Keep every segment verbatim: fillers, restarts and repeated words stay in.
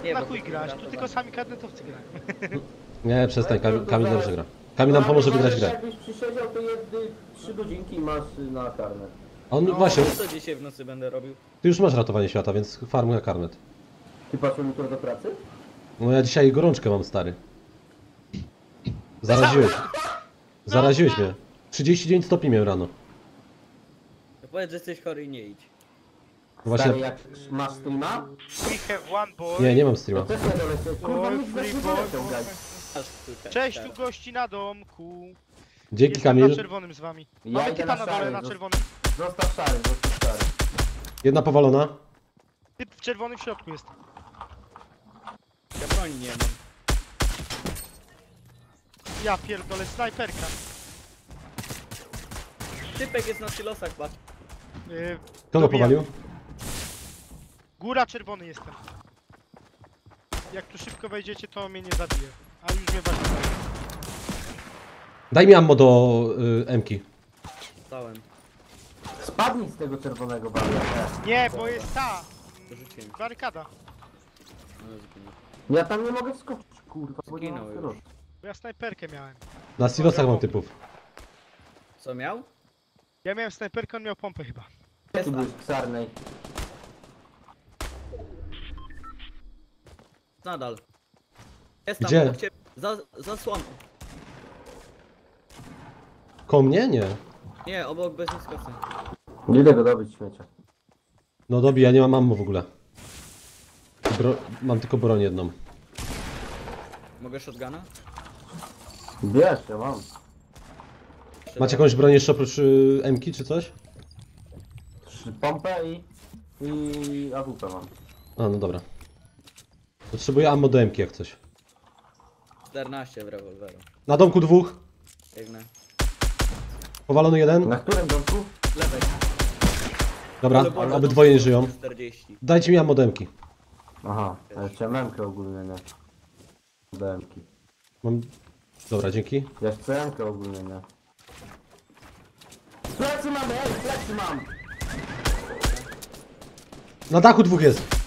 Nie, na bo chuj to grać, gra, tu to tylko za- sami karnetowcy grają. Nie, przestań, Kamil, Kamil dobrze gra. Kamil nam pomoże wygrać grę. Jakbyś przysiedział to jedny trzy godzinki i masz na karnet. A on No, właśnie, co dzisiaj w nocy będę robił? ty już masz ratowanie świata, więc farm na karnet. Ty patrzył jutro do pracy? No ja dzisiaj gorączkę mam, stary. Zaraziłeś. Zaraziłeś mnie. trzydzieści dziewięć stopni miałem rano. To powiedz, że jesteś chory i nie idź. Właśnie, Stary, jak masz streama, We have one boy. nie, nie mam to streama. też nie dolecieć. Kurwa, Boy, nic free nie boy, doleciał, boy. grać. Aż tutaj, Cześć, tak. tu gości na domku. Dzięki, Jestem na Kamil. czerwonym z wami. Ja Mamy idę typa na na dole, szary, na zosta- czerwonym. Zostaw szary, zostaw szary. Jedna powalona. Typ w czerwonym w środku jest. Ja broni nie mam. Ja pierdolę, snajperka. Typek jest na silosach, patrz. Yy, Kto go dobijam. powalił? Góra czerwony jestem. Jak tu szybko wejdziecie, to mnie nie zabije. A już mnie właśnie zabije. Daj mi ammo do y, M-ki. Stałem. Spadnij z tego czerwonego balia. Nie, bo jest ta. Dorzuciłem. Barykada. No, zginął. Ja tam nie mogę wskoczyć, kurwa, bo nie Zginął mam już. kierowcy. Bo ja snajperkę miałem. Na silosach mam typów. Co miał? Ja miałem snajperkę, on miał pompę chyba. Gdzie ty byłeś w Sarnej? Nadal. Jest tam Gdzie? obok ciebie. Za, zasłon. Koło mnie? Nie. Nie, obok bez niskosy. Idę go dobyć śmiecia. No dobi, ja nie mam ammo w ogóle. Bro mam tylko broń jedną. Mogę shotguna? Bierz, ja mam. Macie jakąś broń jeszcze oprócz y, M-ki czy coś? Trzy pompę i... i A W P mam. A, no dobra. Potrzebuję ammo do M-ki jak coś. czternaście w rewolweru. Na domku dwóch. Biegnę. Powalony jeden. Na którym domku? Lewej. Dobra, Ale było obydwoje nie żyją. czterdzieści. Dajcie mi ammo do M-ki. Aha, ja jeszcze memkę ogólnie nie. Do M-ki. Mam... Dobra, dzięki. Ja chcę M-kę ogólnie nie. Plecy mamy, ej, plecy mam! Na dachu dwóch jest.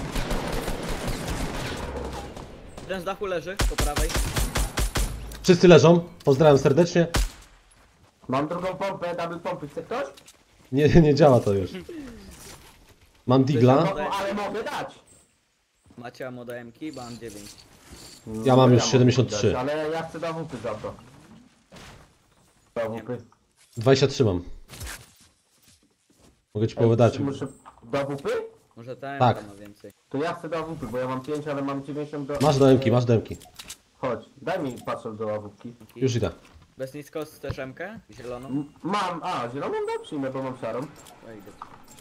Jeden z dachu leży, po prawej. Wszyscy leżą. Pozdrawiam serdecznie. Mam drugą pompę, double pompy, chce ktoś? Nie, nie działa to już. Mam digla. No, ale mogę dać! Macie ammo do M-ki, bo mam dziewięć. Ja mam już mogę siedemdziesiąt trzy. dać, ale ja chcę do A W P za to. Do A W P. dwadzieścia trzy mam. Mogę ci połowę dać. Muszę do A W P? Może ta Tak. M-ka ma więcej. To ja chcę do A W P, bo ja mam pięć, ale mam dziewięćdziesiąt do... Masz do M-ki, masz do M-ki. Chodź, daj mi patrol do A W P. Już idę. Bez niskosy chcesz M-kę? Zieloną? M- Mam, a zieloną daj przyjmę, bo mam szarą. No idę.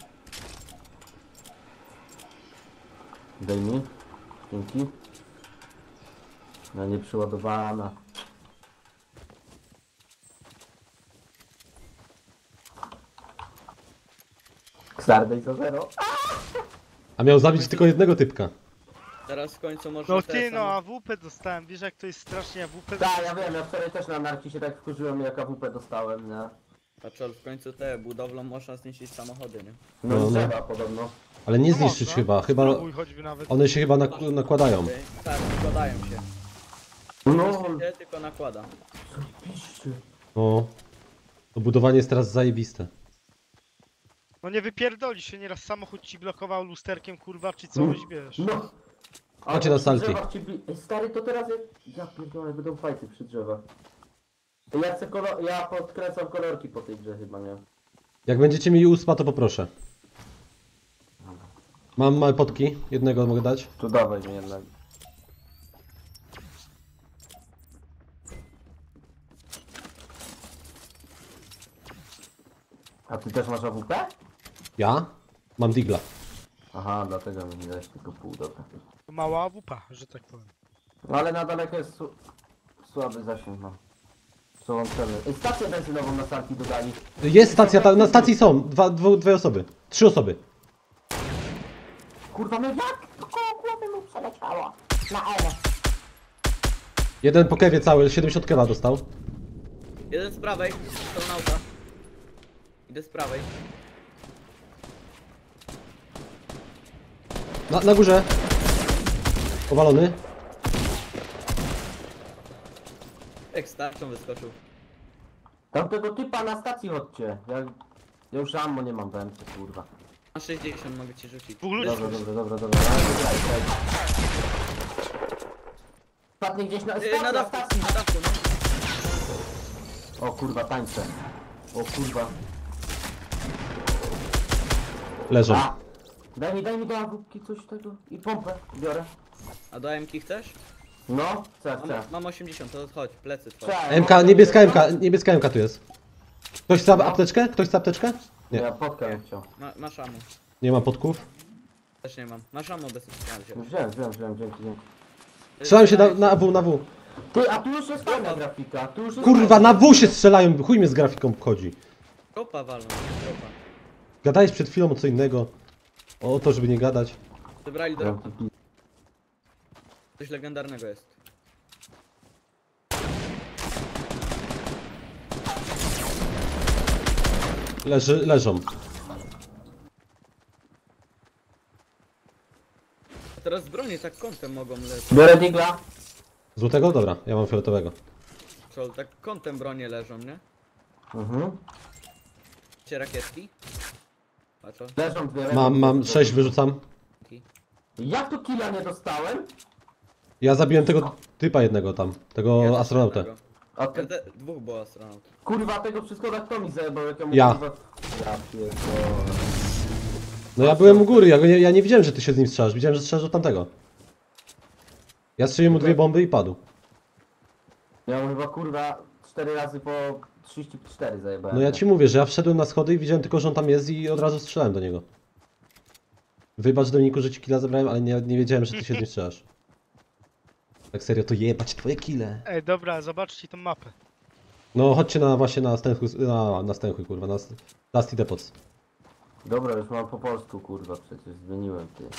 Daj mi. Dzięki. No nie przyładowana. Ksardej za zero. A miał zabić tylko jednego typka. Teraz w końcu można No te ty, no same- A W P dostałem. Wiesz jak to jest strasznie A W P? Tak, ja wiem, ja wczoraj też na narci się tak wkurzyłem, jak A W P dostałem, nie? Patrzol, w końcu te budowlą można zniszczyć samochody, nie? No, No, no. trzeba podobno. Ale nie No zniszczyć można. chyba. Chyba Spróbuj choćby nawet. one się chyba nak nakładają. Ty- Tak, składają się. No, Nie, tylko nakłada. piszczy. No. To budowanie jest teraz zajebiste. No nie wypierdoli się, nieraz samochód ci blokował lusterkiem, kurwa, czy coś, wiesz. No. A Macie na przy salki. drzewach ci bi- Ej, stary, to teraz jak... Ja pierdolę, będą fajty przy drzewach. Ja chcę kolor... Ja podkręcam kolorki po tej grze chyba, nie? Jak będziecie mieli ósma, to poproszę. Mam małe potki. Jednego mogę dać. Tu dawaj mi jednak. A ty też masz A W P? Ja? Mam digla. Aha, dlatego mi nie dałeś tylko pół, dobra. To mała A W P, że tak powiem. No ale na daleko jest su słaby zasięg, no. Przełączony. Ej, stację benzynową na salki dodali. Jest stacja, ta, na stacji są. Dwa, dwu, dwie osoby. Trzy osoby. Kurwa, no jak? To koło głowy mu przeleciało. Na L. Jeden po kewie cały, siedemdziesiąt kewa dostał. Jeden z prawej, to nauta. Idę z prawej. Na, na górze. Powalony. Jak starczą wyskoczył. Tamtego typa na stacji chodźcie. Ja, ja już ammo nie mam, dałem co kurwa. Na sześćdziesiąt mogę ci rzucić. Dwóch ludzi. Dobra, dobra, dobra, dobra. Ale graj, graj. Spadnie gdzieś na, Yy, spadł na na dachu, stacji. na dachu, no. O kurwa, tańczę. O kurwa. Leżą. A! Daj mi, daj mi do awupki coś tego i pompę biorę. A do M K chcesz? No, chcę, chcę. Mam, mam osiemdziesiąt, to chodź, plecy twoje. Trzeba, M K, niebieska M K, niebieska M K tu jest. Ktoś chce apteczkę? Ktoś chce apteczkę? Nie. Ja potkę bym chciał. Ma, masz ammo. Nie ma podków. Też nie mam. Masz ammo bez wziąłem. Wziąłem, wziąłem, wziąłem, dzięki, dzięki. Strzelam się na, na W, na W. Ty, a tu już jest fajna grafika, tu już jest Kurwa, fajna. na W się strzelają, chuj mnie z grafiką chodzi. Kopa walną, kopa. Gadałeś przed chwilą o co innego. O to, żeby nie gadać. Zebrali do... Zamki pi- Coś legendarnego jest. Leży, leżą. A teraz z broni tak kątem mogą lecieć. Biorę digla. Złotego? Dobra, ja mam fioletowego. Co, tak kątem bronie leżą, nie? Mhm. Macie rakietki? Patrz, o. Leżą dwie Mam, mam sześć wyrzucam. Jak tu killa nie dostałem? Ja zabiłem tego typa jednego tam. Tego Ja też astronautę. jednego. A Ja te, te, dwóch było astronaut. kurwa tego wszystko tak to mi zajebał, jak ja mu Ja. kurwa... Ja pierdolę. No ja byłem u góry, ja, go nie, ja nie widziałem, że ty się z nim strzelasz. Widziałem, że strzelasz od tamtego. Ja strzeliłem mu dwie bomby i padł. Ja mu chyba kurwa cztery razy po trzydzieści cztery zajebałem. No ja ci mówię, że ja wszedłem na schody i widziałem tylko, że on tam jest i od razu strzelałem do niego. Wybacz Dominiku, że ci killa zabrałem, ale nie, nie wiedziałem, że ty się z nim strzelasz. Tak serio, to jebać twoje kile. Ej, dobra, zobaczcie tą mapę. No chodźcie na właśnie na stęchu, na, na stęchu kurwa, na Dusty Depots. Dobra, już mam po polsku kurwa, przecież zmieniłem ty.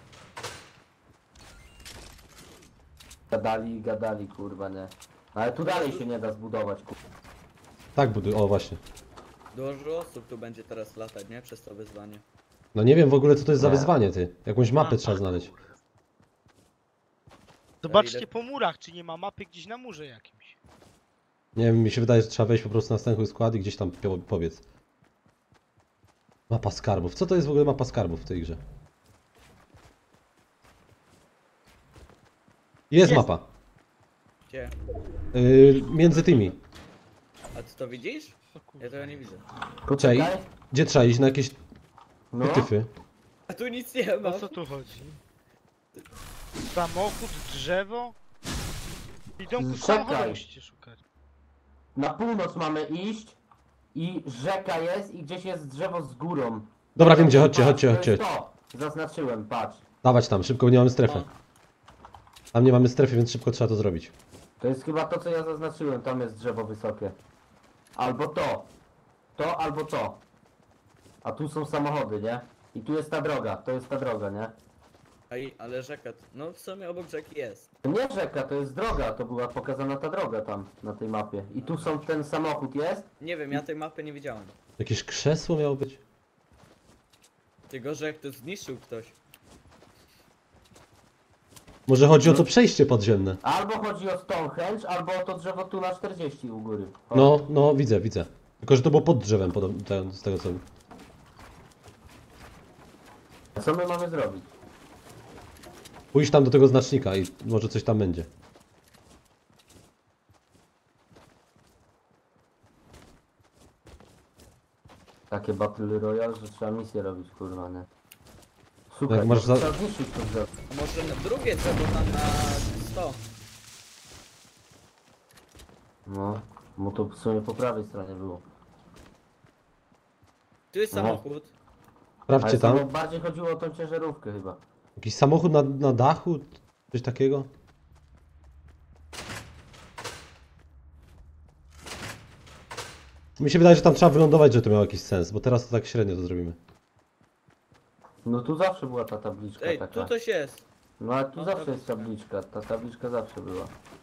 Gadali, gadali kurwa, nie. Ale tu dalej się nie da zbudować kurwa. Tak buduj, o właśnie. Dużo osób tu będzie teraz latać, nie? Przez to wyzwanie. No nie wiem w ogóle co to jest za Nie. wyzwanie ty. Jakąś mapę trzeba znaleźć. Zobaczcie idę. po murach, czy nie ma mapy gdzieś na murze jakimś. Nie wiem, mi się wydaje, że trzeba wejść po prostu na stęchły skład i gdzieś tam po- pobiec. Mapa skarbów. Co to jest w ogóle mapa skarbów w tej grze? Jest, Jest. mapa. Gdzie? Yy, między tymi. A ty to widzisz? O kurwa. Ja tego nie widzę. Czekaj. Poczekaj. Gdzie trzeba iść? Na jakieś No. tyfy. A tu nic nie ma. O co tu chodzi? Samochód, drzewo? I domku Czekaj. samochodu musicie szukać. Na północ mamy iść i rzeka jest i gdzieś jest drzewo z górą. Dobra, wiem gdzie, chodźcie, Patrz, chodźcie, to chodźcie. jest to. Zaznaczyłem, patrz. Dawać tam, szybko, nie mamy strefy. No. Tam nie mamy strefy, więc szybko trzeba to zrobić. To jest chyba to, co ja zaznaczyłem, tam jest drzewo wysokie. Albo to. To, albo to. A tu są samochody, nie? I tu jest ta droga, to jest ta droga, nie? Ej, ale rzeka, t- no w sumie obok rzeki jest. To nie rzeka, to jest droga, to była pokazana ta droga tam, na tej mapie. I tu są, ten samochód jest. Nie wiem, ja tej mapy nie widziałem. Jakieś krzesło miało być? Tylko, że jak to zniszczył ktoś. Może chodzi o to przejście podziemne. Albo chodzi o Stonehenge, albo o to drzewo tu na czterdzieści u góry. O. No, no, widzę, widzę. Tylko, że to było pod drzewem, podob- te- z tego co... A co my mamy zrobić? Pójść tam do tego znacznika i może coś tam będzie. Takie Battle Royale, że trzeba misję robić, kurwa, nie? Szukaj, Jak masz bo za- trzeba zniszczyć to drzewo. A może na drugie drzewo tam na sto. No, bo to w sumie po prawej stronie było. Tu jest No. samochód. Sprawdźcie Ale tam. samo bardziej chodziło o tą ciężarówkę chyba. Jakiś samochód na, na dachu? Coś takiego? Mi się wydaje, że tam trzeba wylądować, że to miało jakiś sens, bo teraz to tak średnio to zrobimy. No tu zawsze była ta tabliczka Ej, taka. tu coś jest. No ale tu No, zawsze jest tabliczka. tabliczka, ta tabliczka zawsze była.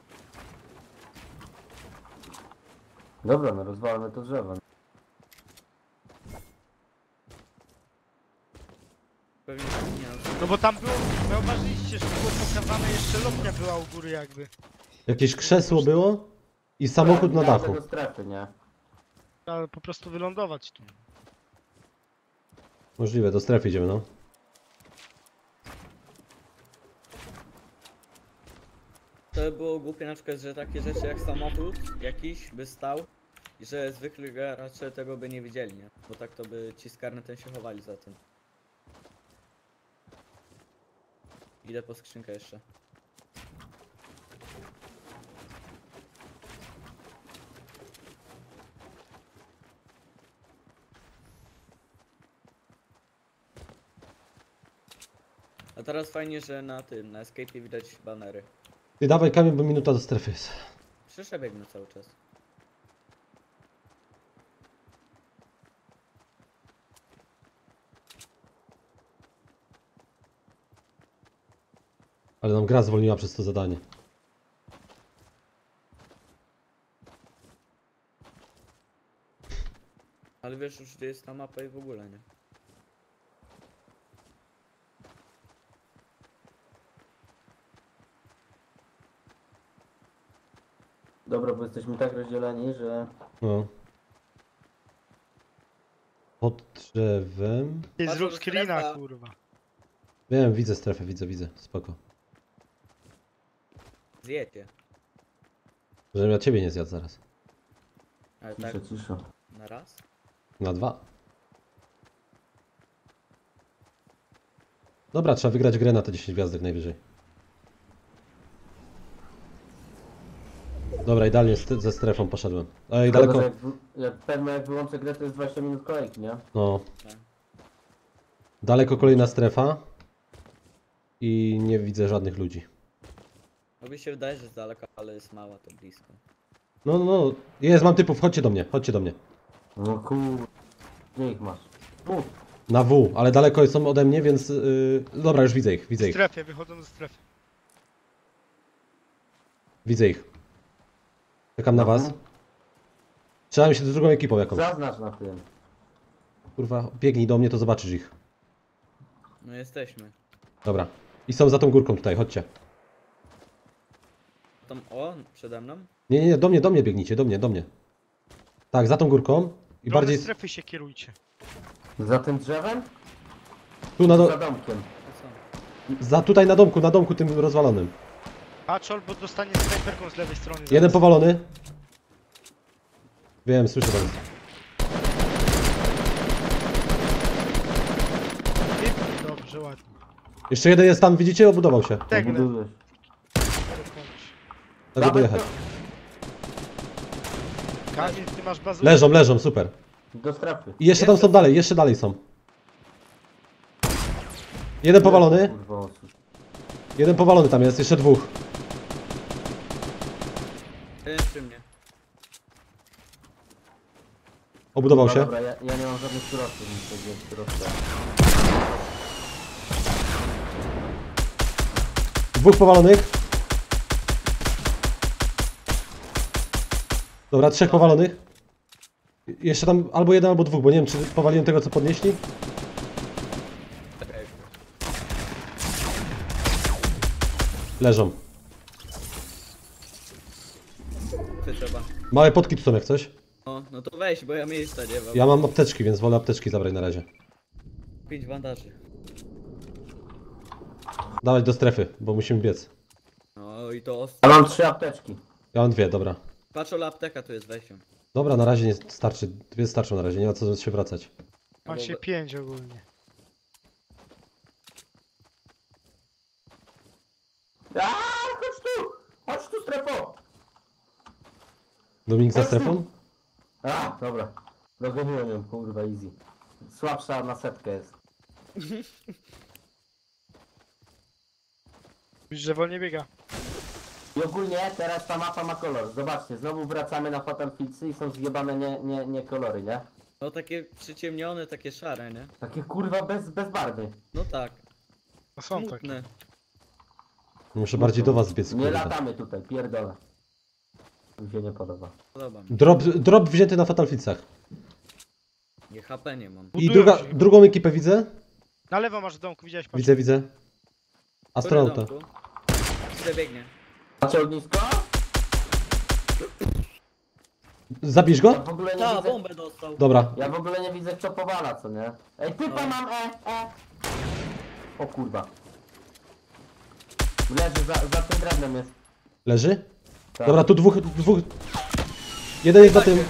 Dobra, no rozwalmy to drzewo. Pewnie nie. No bo bo tam było, zauważyliście, że było pokazane, jeszcze lotnia była u góry jakby. Jakieś krzesło było i samochód na Wbijamy dachu. do strefy, nie? Trzeba po prostu wylądować tu. Możliwe, do strefy idziemy, no. To by było głupie na przykład, że takie rzeczy jak samochód jakiś by stał i że zwykli gracze tego by nie widzieli, nie? Bo tak to by ci z karnetem się chowali za tym. Idę po skrzynkę jeszcze. A teraz fajnie, że na tym, na escape widać banery. Ty dawaj kamień, bo minuta do strefy jest. Przecież ja biegnę cały czas. Ale nam gra zwolniła przez to zadanie. Ale wiesz już gdzie jest ta mapa i w ogóle nie. Dobra, bo jesteśmy tak rozdzieleni, że... No. Pod drzewem. Ty Patrz, zrób to screena, strefa. kurwa. Wiem, widzę strefę, widzę, widzę. Spoko. Zjecie. Żebym ja ciebie nie zjadł zaraz. Ale tak Cisza, cisza. na raz? Na dwa. Dobra, trzeba wygrać grę na te dziesięć gwiazdek najwyżej. Dobra, idealnie st- ze strefą poszedłem. Ej, Szkoda, daleko. że Jak, wy- jak pewno jak wyłączę grę, to jest dwadzieścia minut kolejki, nie? No. Tak. Daleko kolejna strefa. I nie widzę żadnych ludzi. No mi się wydaje, że z daleka, ale jest mała, to blisko. No, no, no. Jest, mam typów, chodźcie do mnie, chodźcie do mnie. No kur... Gdzie ich masz? Tu. Na W, ale daleko są ode mnie, więc... Yy... Dobra, już widzę ich, widzę W ich. strefie, wychodzą ze strefy. Widzę ich. Czekam na was. Strzelam się z drugą ekipą jakąś. Zaznacz na tym. Kurwa, biegnij do mnie, to zobaczysz ich. No jesteśmy. Dobra. I są za tą górką tutaj, chodźcie. Tam, o, przede mną. Nie, nie, nie, do mnie, do mnie biegnijcie, do mnie, do mnie. Tak, za tą górką. I Do bardziej... strefy się kierujcie. Za tym drzewem? Tu na Za do... domkiem. To co? Za tutaj na domku, na domku tym rozwalonym. Patrz, albo dostanie snajperką z lewej strony. Jeden zaraz. powalony. Wiem, słyszę to. Dobrze, ładnie. Jeszcze jeden jest tam, widzicie? Obudował się. Tegle. Budujesz. Mogę dojechać. Kamil, ty masz bazę. Leżą, leżą, super. Do strefy. I jeszcze tam są dalej, jeszcze dalej są. Jeden powalony. Kurwa, osób. Jeden powalony tam jest, jeszcze dwóch. Jeden przy mnie. Obudował Dobra, się. Dobra, ja, ja nie mam żadnych surowców, nic takiego surowca. Dwóch powalonych. Dobra, trzech powalonych. Jeszcze tam albo jeden, albo dwóch, bo nie wiem, czy powaliłem tego, co podnieśli. Czekaj. Leżą. Co trzeba? Małe potki tu są jak coś. No, no to weź, bo ja miejsca nie mam. Ja mam apteczki, więc wolę apteczki zabrać na razie. Pięć bandaży. Dawać do strefy, bo musimy biec. No i to ostro. Ja mam trzy apteczki. Ja mam dwie, dobra. Patrz, ola apteka tu jest, weź ją. Dobra, na razie nie starczy. Dwie starczą na razie, nie ma co się wracać. Ma się pięć ogólnie. Aaaa, chodź tu! Chodź tu, strefo! Dominik za strefą? A, dobra. Dogoniłem ją, kurwa, easy. Słabsza na setkę jest. Widzisz, że wolniej biega. I ogólnie teraz ta mapa ma kolor. Zobaczcie, znowu wracamy na Fatal Fieldsy i są zjebane nie, nie, nie kolory, nie? No takie przyciemnione, takie szare, nie? Takie kurwa bez, bez barwy. No tak. No są takie. Smutne. Muszę bardziej do was biec, Nie kurde. latamy tutaj, pierdolę. Mi się nie podoba. Podoba mi. Drop, drop wzięty na Fatal Fieldsach. Nie, H P nie mam. I Budują druga, się. drugą ekipę widzę. Na lewo masz w domku, widziałeś? Patrz. Widzę, widzę. Astronauta. Gdzie biegnie? Macie ognisko? Zabierz Ja go? w ogóle nie Ta, widzę... bombę dostał. Dobra. Ja w ogóle nie widzę kto powala, co nie? Ej, typa No. mam, e, e! O kurwa. Leży, za, za tym drewnem jest. Leży? Tak. Dobra, tu dwóch, dwóch... Jeden jest za tym.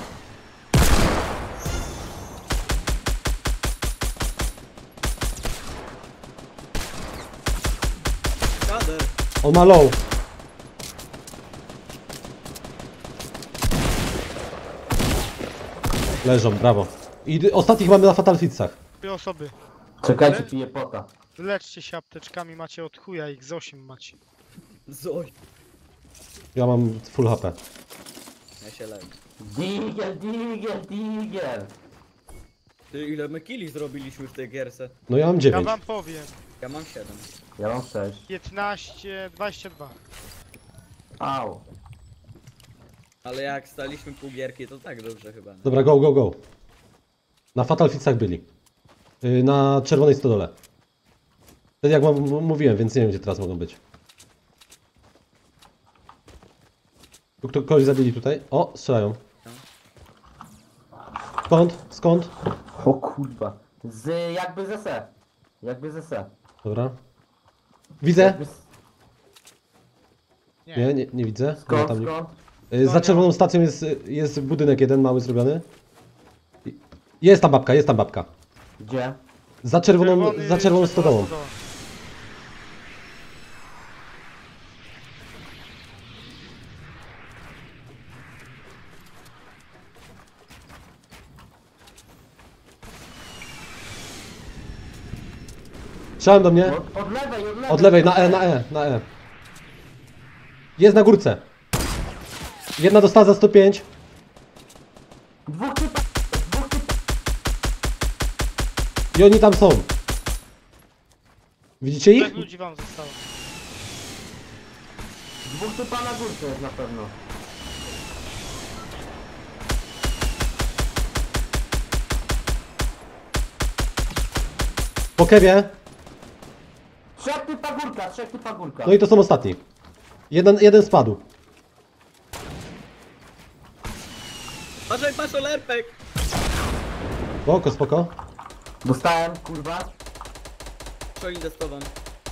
Kader. On ma low. Leżą, brawo. I ostatnich mamy na Fatal Fitsach. Dwie osoby. Czekajcie, piję pota. Leczcie się apteczkami, macie od chuja, ich z osiem macie. Zoj. Ja mam full H P. Ja się leczę. Digiel, digiel, digiel! Ty, ile my killi zrobiliśmy w tej gierce? No ja mam Ja dziewięć. wam powiem. Ja mam siedem. Ja mam sześć. piętnaście, dwadzieścia dwa. Au. Ale jak staliśmy pół gierki, to tak dobrze chyba. nie? Dobra, go, go, go. Na Fatal Fitsach byli. Yy, na czerwonej stodole. Wtedy jak mam- m- mówiłem, więc nie wiem gdzie teraz mogą być. Tu kto, kogoś zabili tutaj. O, strzelają. Skąd? Skąd? O kurwa. Z, jakby ze se. Jakby ze se. Dobra. Widzę. Jakby z... Nie. Nie, nie, nie widzę. Nie, Skąd, tam nie. skąd? Y, Za czerwoną stacją jest, jest budynek jeden mały zrobiony. I- Jest tam babka, jest tam babka. Gdzie? Za czerwoną, Czerwony- za czerwoną czerwona stodołą. stodoła. Strzelałem do mnie. Od, od lewej, od lewej. Od lewej, na E, na E, na E. Jest na górce. Jedna dostała za sto pięć. Dwóch typa, dwóch typa. I oni tam są. Widzicie ich? Trzech ludzi wam zostało. Dwóch typa na górce jest na pewno. Po kewie. Trzech typa górka, trzech typa górka. No i to są ostatni. Jeden, jeden spadł. Patrzaj, patrz, olerpek! Spoko, spoko. Dostałem, kurwa. Co idę z tobą?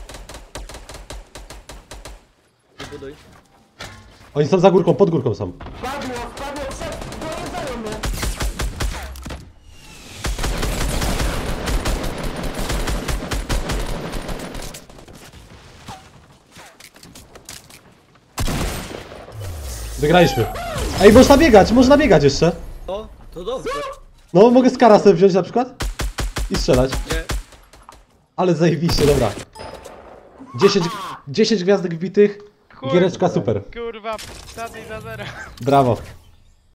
Wybuduj. Oni są za górką, pod górką są. Spadło, spadło, trzech, dojeżdżają mnie. Wygraliśmy. Ej, można biegać, można biegać jeszcze. O, to dobrze. No, mogę skara sobie wziąć na przykład i strzelać. Nie. Ale zajebiście, dobra. dziesięć, dziesięć gwiazdek wbitych. Chuj. Giereczka super. Kurwa, stady za zero. Brawo.